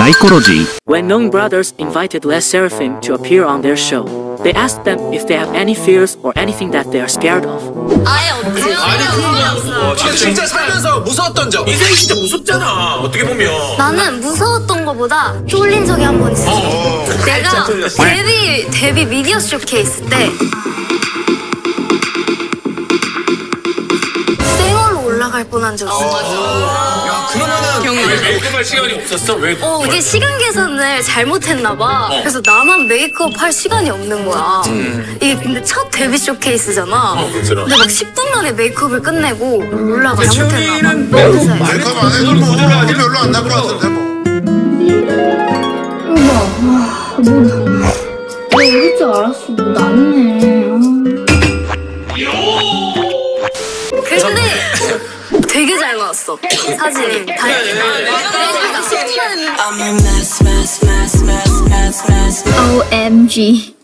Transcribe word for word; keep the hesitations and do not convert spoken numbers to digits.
Psychology. When Knowing Brothers invited Les Seraphim to appear on their show, they asked them if they have any fears or anything that they are scared of. 아예 없지. 아니 그러면 진짜, 진짜 살면서 무서웠던 적. 인생이 진짜 무섭잖아. 어떻게 보면. 나는 무서웠던 거보다 쫄린 적이 한 번 있어. 어, 내가 데뷔 데뷔 미디어 쇼케이스 때 쌩얼로 올라갈 뻔한 적 있어. 야 그러면은 왜 메이크업할 시간이 없었어? 왜? 어 이게 시간 계산을 잘못했나 봐. 어. 그래서 나만 메이크업 할 시간이 없는 거야. 음. 이게 근데 첫 데뷔 쇼케이스잖아. 어, 그렇죠. 근데 막 십 분 만에 메이크업을 끝내고 올라가 잘못했나 봐. 메이크업 안 해도 뭐 티 별로 안 날 것 같은데 뭐. 우와, 뭐, 왜 이럴 줄 알았어. 뭐 낫네. 근데 되게 잘 나왔어. 사진이. 다행이다. O M G.